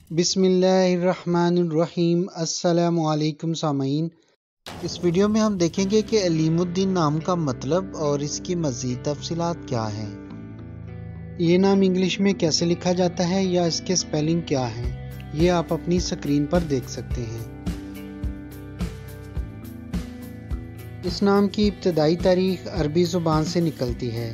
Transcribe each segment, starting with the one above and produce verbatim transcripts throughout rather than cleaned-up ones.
بسم اللہ الرحمن الرحیم۔ السلام علیکم سامعین، اس ویڈیو میں ہم دیکھیں گے کہ علیم الدین نام کا مطلب اور اس کی مزید تفصیلات کیا ہیں۔ یہ نام انگلش میں کیسے لکھا جاتا ہے یا اس کے سپیلنگ کیا ہیں، یہ آپ اپنی سکرین پر دیکھ سکتے ہیں۔ اس نام کی ابتدائی تاریخ عربی زبان سے نکلتی ہے۔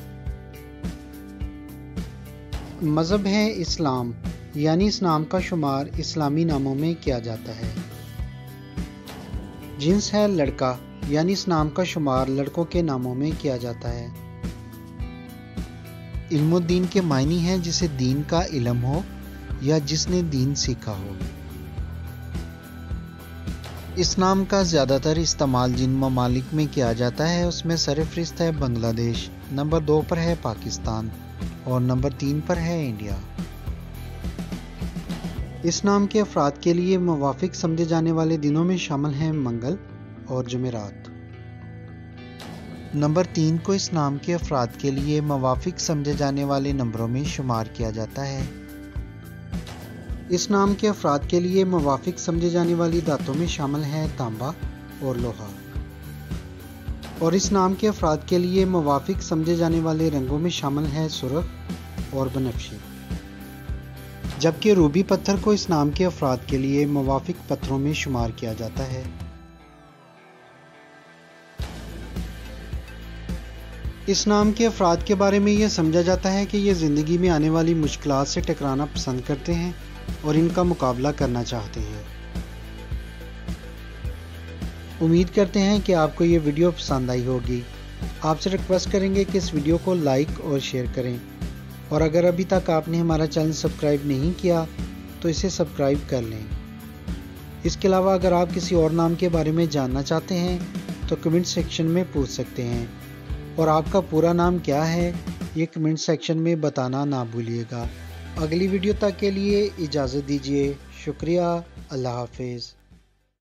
مذہب ہے اسلام، یعنی اس نام کا شمار اسلامی ناموں میں کیا جاتا ہے۔ جنس ہے لڑکا، یعنی اس نام کا شمار لڑکوں کے ناموں میں کیا جاتا ہے۔ علم الدین کے معنی ہیں جسے دین کا علم ہو یا جس نے دین سیکھا ہو۔ اس نام کا زیادہ تر استعمال جن ممالک میں کیا جاتا ہے اس میں سرفہرست ہے بنگلہ دیش، نمبر دو پر ہے پاکستان اور نمبر تین پر ہے انڈیا۔ اس نام کے افراد کے لیے موافق سمجھے جانے والے دنوں میں شامل ہیں منگل اور جمعرات۔ نمبر تین کو اس نام کے افراد کے لیے موافق سمجھے جانے والے نمبروں میں شمار کیا جاتا ہے۔ اس نام کے افراد کے لیے موافق سمجھے جانے والی دھاتوں میں شامل ہیں تانبا اور لوہا، اور اس نام کے افراد کے لیے موافق سمجھے جانے والے رنگوں میں شامل ہیں سرخ اور بنفشی، جبکہ روبی پتھر کو اس نام کے افراد کے لیے موافق پتھروں میں شمار کیا جاتا ہے۔ اس نام کے افراد کے بارے میں یہ سمجھا جاتا ہے کہ یہ زندگی میں آنے والی مشکلات سے ٹکرانا پسند کرتے ہیں اور ان کا مقابلہ کرنا چاہتے ہیں۔ امید کرتے ہیں کہ آپ کو یہ ویڈیو پسند آئی ہوگی۔ آپ سے ریکویسٹ کریں گے کہ اس ویڈیو کو لائک اور شیئر کریں، اور اگر ابھی تک آپ نے ہمارا چینل سبسکرائب نہیں کیا تو اسے سبسکرائب کر لیں۔ اس کے علاوہ اگر آپ کسی اور نام کے بارے میں جاننا چاہتے ہیں تو کمنٹ سیکشن میں پوچھ سکتے ہیں، اور آپ کا پورا نام کیا ہے یہ کمنٹ سیکشن میں بتانا نہ بھولیے گا۔ اگلی ویڈیو تک کے لیے اجازت دیجیے۔ شکریہ۔ اللہ حافظ۔